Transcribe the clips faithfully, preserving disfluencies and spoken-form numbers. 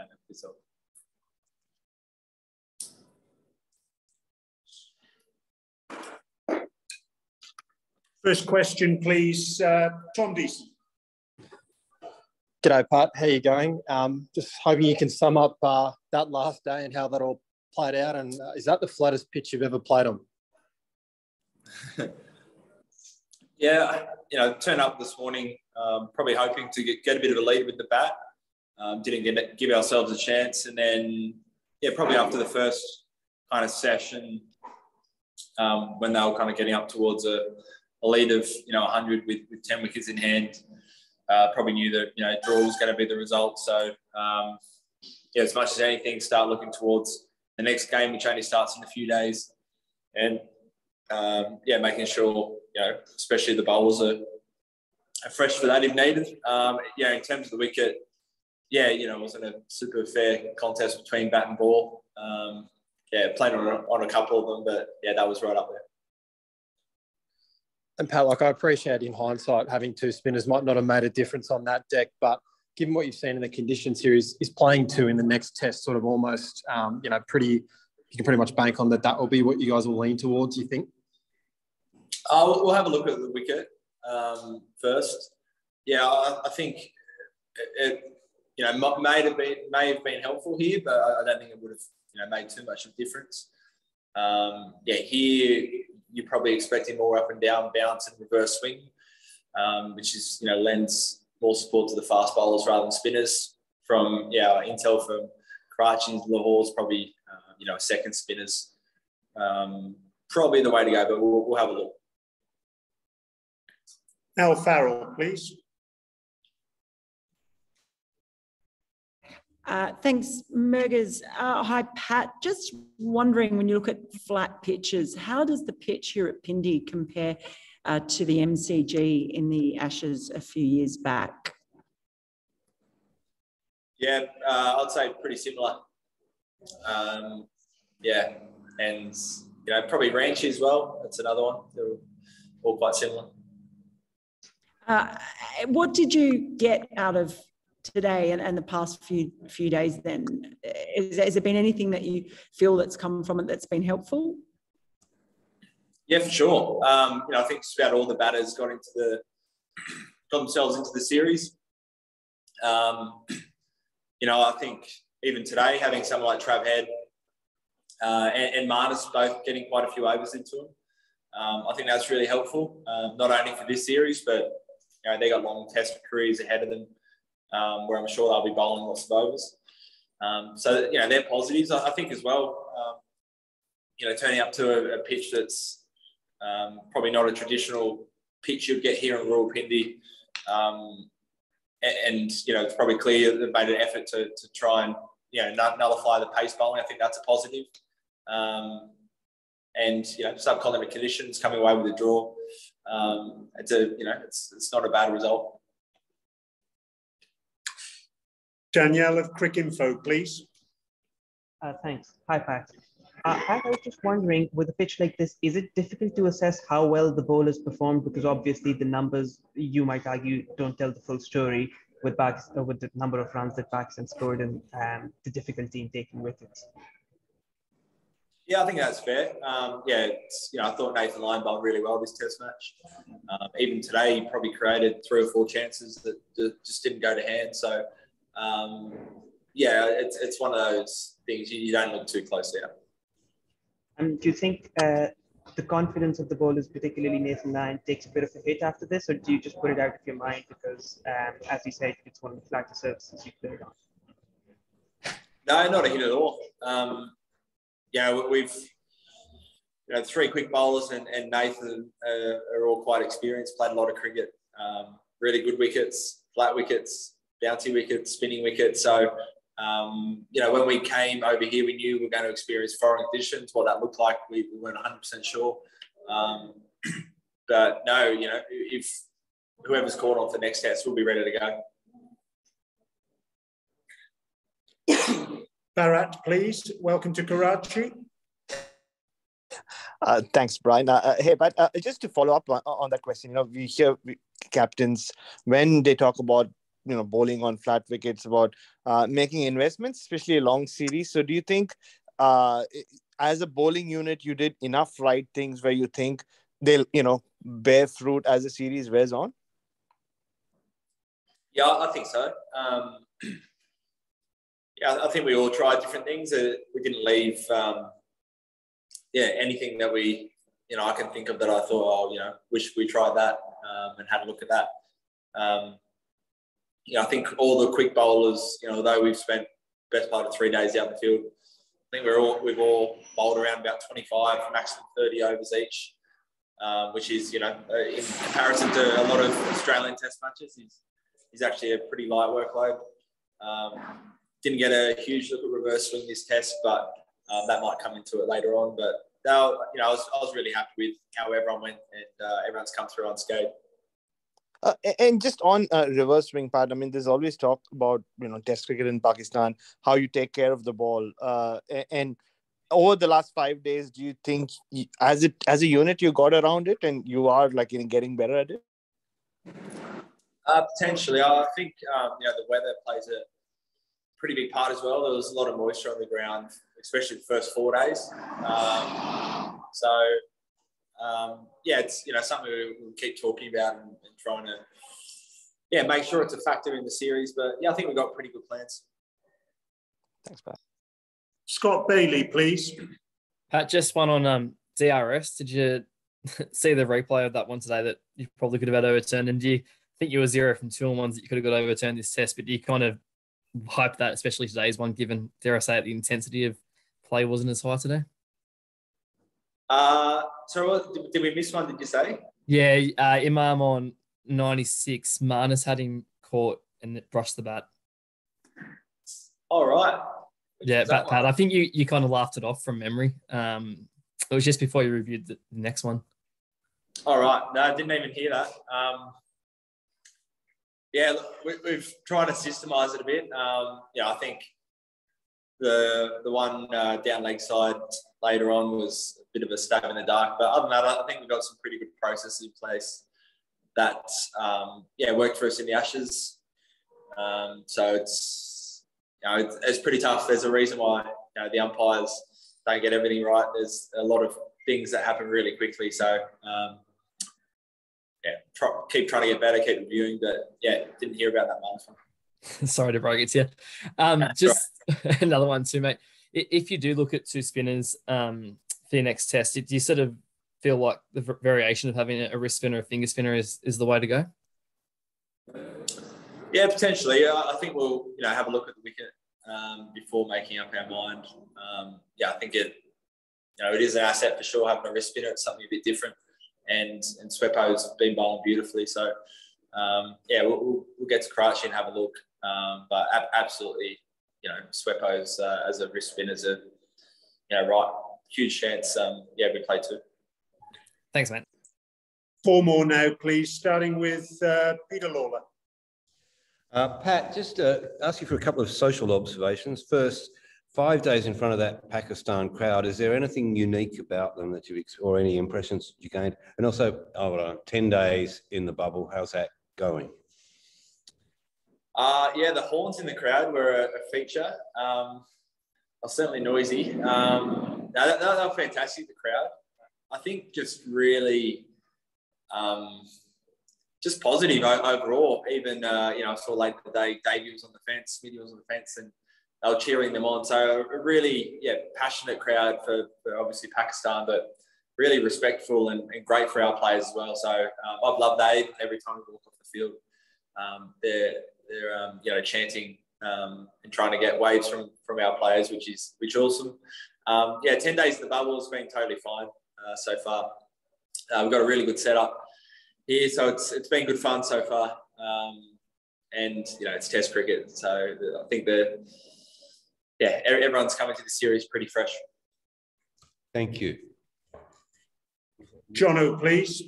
kind of result. First question, please, uh, Tom Deason. G'day, Pat. How are you going? Um, just hoping you can sum up uh, that last day and how that all played out. And uh, is that the flattest pitch you've ever played on? Yeah, you know, turn up this morning, um, probably hoping to get, get a bit of a lead with the bat. Um, didn't get, give ourselves a chance. And then, yeah, probably after the first kind of session, um, when they were kind of getting up towards a, a lead of, you know, one hundred with, with ten wickets in hand, uh, probably knew that, you know, draw was going to be the result. So, um, yeah, as much as anything, start looking towards the next game, which only starts in a few days. And, um, yeah, making sure, you know, especially the bowlers are, are fresh for that if needed. Um, yeah, in terms of the wicket, yeah, you know, it wasn't a super fair contest between bat and ball. Um, yeah, played on, on a couple of them, but, yeah, that was right up there. And Pat, like I appreciate in hindsight having two spinners might not have made a difference on that deck, but given what you've seen in the conditions here, is, is playing two in the next test sort of almost, um, you know, pretty, you can pretty much bank on that that will be what you guys will lean towards, you think? Uh, we'll have a look at the wicket um, first. Yeah, I, I think it, it, you know, may have been may have been helpful here, but I don't think it would have, you know, made too much of a difference. Um, yeah, here you're probably expecting more up and down bounce and reverse swing, um, which is, you know, lends more support to the fast bowlers rather than spinners. From, yeah, intel from Karachi and Lahore is probably, uh, you know, second spinners. Um, probably the way to go, but we'll, we'll have a look. Al Farrell, please. Uh, thanks, Mergers. Uh, hi, Pat. Just wondering, when you look at flat pitches, how does the pitch here at Pindi compare uh, to the M C G in the Ashes a few years back? Yeah, uh, I'd say pretty similar. Um, yeah, and, you know, probably Ranchi as well. That's another one. They're all quite similar. Uh, what did you get out of today and, and the past few few days then? Is, has there been anything that you feel that's come from it that's been helpful? Yeah, for sure. Um, you know, I think just about all the batters got into the got themselves into the series. Um, you know, I think even today, having someone like Trav Head uh, and, and Marnus both getting quite a few overs into them, um, I think that's really helpful. Um, not only for this series, but, you know, they got long test careers ahead of them, um, where I'm sure they'll be bowling lots of overs. Um, so, you know, they're positives. I, I think as well, um, you know, turning up to a, a pitch that's um, probably not a traditional pitch you'd get here in Rawalpindi. Um, and, and, you know, it's probably clear they've made an effort to, to try and, you know, nullify the pace bowling. I think that's a positive. Um, and, you know, subcontinent conditions coming away with a draw. Um, it's a, you know, it's it's not a bad result. Danielle of Cricinfo, please. Uh, thanks. Hi, Pat. Uh, Pat, I was just wondering, with a pitch like this, is it difficult to assess how well the bowlers performed? Because obviously the numbers, you might argue, don't tell the full story with backs, uh, with the number of runs that Pakistan scored and um, the difficulty in taking wickets. Yeah, I think that's fair. Um, yeah, it's, you know, I thought Nathan Lyon bowled really well this Test match. Um, even today, he probably created three or four chances that, that just didn't go to hand. So, um, yeah, it's it's one of those things you, you don't look too close at. And do you think uh, the confidence of the bowlers, particularly Nathan Lyon, takes a bit of a hit after this, or do you just put it out of your mind because, um, as you said, it's one of the flatter surfaces you played on? No, not a hit at all. Um, Yeah, we've, you know, three quick bowlers and, and Nathan uh, are all quite experienced, played a lot of cricket, um, really good wickets, flat wickets, bouncy wickets, spinning wickets. So, um, you know, when we came over here, we knew we were going to experience foreign conditions. What that looked like, we, we weren't one hundred percent sure. Um, but no, you know, if whoever's called on for next test, we'll be ready to go. Bharat, please. Welcome to Karachi. Uh, thanks, Brian. Uh, uh, hey, but uh, just to follow up on, on that question, you know, we hear we, captains, when they talk about you know, bowling on flat wickets, about uh, making investments, especially a long series. So do you think uh, as a bowling unit, you did enough right things where you think they'll, you know, bear fruit as the series wears on? Yeah, I think so. Um, yeah, I think we all tried different things. Uh, we didn't leave, um, yeah, anything that we, you know, I can think of that I thought, oh, you know, wish we tried that um, and had a look at that. Um, you know, I think all the quick bowlers, you know, although we've spent best part of three days out in the field, I think we're all we've all bowled around about twenty-five, maximum thirty overs each, um, which is, you know, in comparison to a lot of Australian Test matches, is is actually a pretty light workload. Um, didn't get a huge look at reverse swing this Test, but um, that might come into it later on. But now, you know, I was I was really happy with how everyone went, and uh, everyone's come through unscathed. Uh, and just on uh, reverse swing, Pat, I mean, there's always talk about, you know, Test cricket in Pakistan, how you take care of the ball. Uh, and over the last five days, do you think you, as it as a unit, you got around it and you are like, you know, getting better at it? Uh, potentially. I think, um, you know, the weather plays a pretty big part as well. There was a lot of moisture on the ground, especially the first four days. Um, so, Um, yeah, it's, you know, something we, we keep talking about and, and trying to, yeah, make sure it's a factor in the series. But yeah, I think we've got pretty good plans. Thanks, Pat. Scott Bailey, please. Pat, just one on um, D R S. Did you see the replay of that one today that you probably could have had overturned? And do you think you were zero from two on ones that you could have got overturned this Test? But do you kind of hype that, especially today's one, given, dare I say it, the intensity of play wasn't as high today? Uh, so what, did, did we miss one, did you say? Yeah, uh, Imam on ninety-six. Marnus had him caught and it brushed the bat. All right. Yeah, bat Pat. I think you, you kind of laughed it off from memory. Um, it was just before you reviewed the next one. All right. No, I didn't even hear that. Um, yeah, look, we, we've tried to systemize it a bit. Um, yeah, I think the the one uh, down leg side later on was a bit of a stab in the dark. But other than that, I think we've got some pretty good processes in place that, um, yeah, worked for us in the Ashes. Um, so it's, you know, it's, it's pretty tough. There's a reason why, you know, the umpires don't get everything right. There's a lot of things that happen really quickly. So, um, yeah, try, keep trying to get better, keep reviewing. But, yeah, didn't hear about that one. Sorry to break it to you. Um, just right. Another one too, mate. If you do look at two spinners um, for your next Test, do you sort of feel like the variation of having a wrist spinner or a finger spinner is, is the way to go? Yeah, potentially. I think we'll, you know, have a look at the wicket um, before making up our mind. Um, yeah, I think it, you know, it is an asset for sure having a wrist spinner. It's something a bit different, and and Swepo's been bowling beautifully. So um, yeah, we'll, we'll, we'll get to Karachi and have a look. Um, but ab- absolutely. You know, Swepo's uh, as a wrist spinner is a, you know, right, huge chance. Um, yeah, we play too. Thanks, mate. Four more now, please, starting with uh, Peter Lawler. Uh, Pat, just uh, ask you for a couple of social observations. First, five days in front of that Pakistan crowd, is there anything unique about them that you've, or any impressions you gained? And also, oh, uh, ten days in the bubble, how's that going? Uh, yeah, the horns in the crowd were a, a feature. Um, are certainly noisy. Um, no, they, they were fantastic, the crowd. I think just really um, just positive overall. Even, uh, you know, I saw late in the day, Davey was on the fence, Smithy was on the fence, and they were cheering them on. So a really, yeah, passionate crowd for, for obviously Pakistan, but really respectful and, and great for our players as well. So um, I've loved Dave every time we walk off the field. Um, they're they're um, you know, chanting um, and trying to get waves from from our players, which is which is awesome. Um, yeah, ten days in the bubble has been totally fine uh, so far. Uh, we've got a really good setup here, so it's it's been good fun so far. Um, and you know, it's Test cricket, so I think the yeah everyone's coming to the series pretty fresh. Thank you. Jono, please.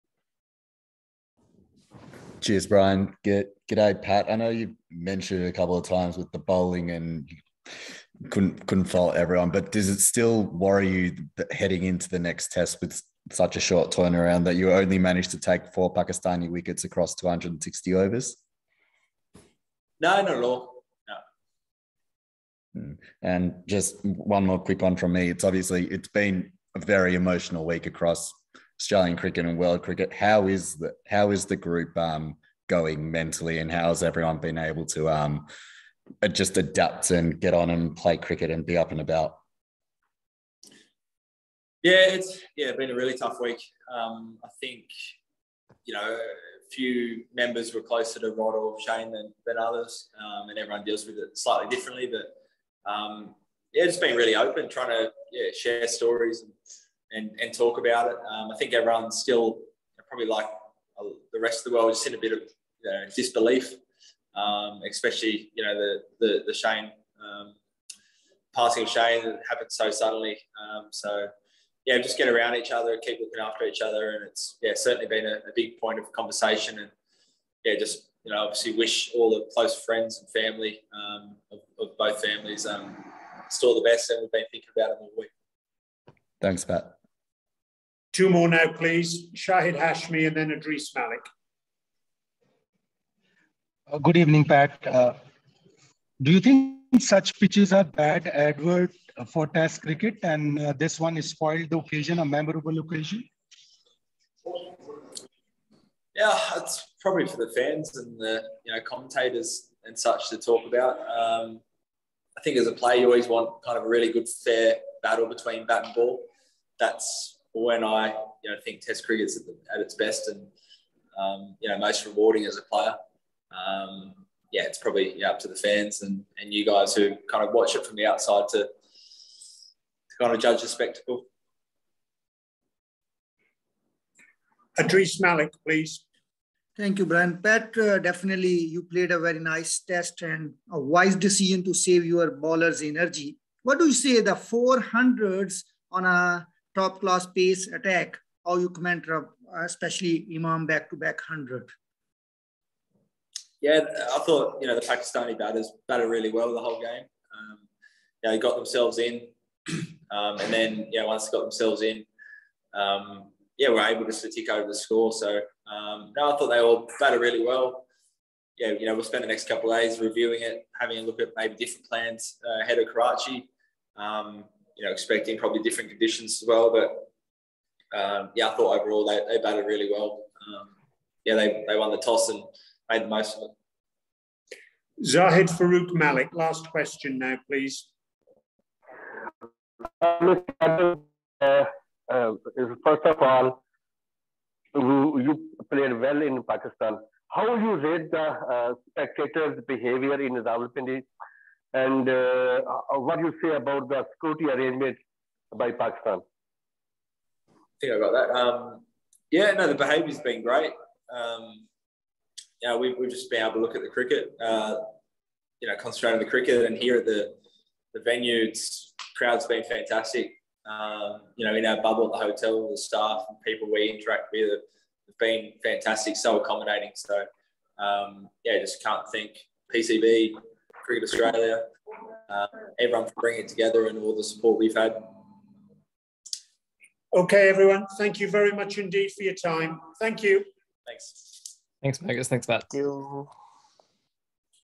Cheers, Brian. Good, g'day, Pat. I know you mentioned it a couple of times with the bowling and you couldn't couldn't fault everyone, but does it still worry you that heading into the next Test with such a short turnaround that you only managed to take four Pakistani wickets across two hundred sixty overs? No, not at all. And just one more quick one from me. It's obviously, it's been a very emotional week across Australian cricket and world cricket. How is the, how is the group um, going mentally, and how has everyone been able to um, just adapt and get on and play cricket and be up and about? Yeah, it's yeah been a really tough week. Um, I think, you know, a few members were closer to Rod or Shane than, than others, um, and everyone deals with it slightly differently, but Um, yeah, just being really open, trying to yeah, share stories and, and, and talk about it. Um, I think everyone's still probably like the rest of the world, just in a bit of you know, disbelief, um, especially, you know, the, the, the Shane, um, passing of Shane that happened so suddenly. Um, so, yeah, just get around each other, keep looking after each other. And it's, yeah, certainly been a, a big point of conversation. And, yeah, just, you know, obviously wish all the close friends and family um, of, of both families um, still the best, and we've been thinking about it all week. Thanks, Pat. Two more now, please. Shahid Hashmi and then Idris Malik. Uh, good evening, Pat. Uh, do you think such pitches are bad advert for Test cricket, and uh, this one is spoiled the occasion, a memorable occasion? Yeah, it's probably for the fans and the you know commentators and such to talk about. Um, I think as a player, you always want kind of a really good, fair battle between bat and ball. That's when I you know think Test cricket's at, the, at its best and um, you know most rewarding as a player. Um, yeah, it's probably yeah, up to the fans and, and you guys who kind of watch it from the outside to, to kind of judge the spectacle. Idris Malik, please. Thank you, Brian. Pat, uh, definitely you played a very nice test and a wise decision to save your bowler's energy. What do you say, the four hundreds on a top-class pace attack, how you comment, especially Imam back-to-back one hundred? Yeah, I thought, you know, the Pakistani batters batted really well the whole game. Um, you know, they got themselves in um, and then, you know, once they got themselves in, um, yeah, we're able just to tick over the score. So, um, no, I thought they all batted really well. Yeah, you know, we'll spend the next couple of days reviewing it, having a look at maybe different plans uh, ahead of Karachi. Um, you know, expecting probably different conditions as well. But, um, yeah, I thought overall they, they batted really well. Um, yeah, they, they won the toss and made the most of it. Zahid Farouk Malik, last question now, please. Uh, Uh, first of all, you, you played well in Pakistan. How you rate the uh, spectators' behavior in Rawalpindi, and uh, what do you say about the security arrangements by Pakistan? I think I got that. Um, yeah, no, the behaviour's been great. Um, you know, we've, we've just been able to look at the cricket, uh, you know, concentrate on the cricket, and here at the, the venue, it's, crowd's been fantastic. Um, you know, in our bubble at the hotel, the staff and people we interact with have been fantastic, so accommodating. So, um, yeah, just can't thank P C B, Cricket Australia, uh, everyone for bringing it together and all the support we've had. Okay, everyone. Thank you very much indeed for your time. Thank you. Thanks. Thanks, Marcus. Thanks, Matt. Thank you.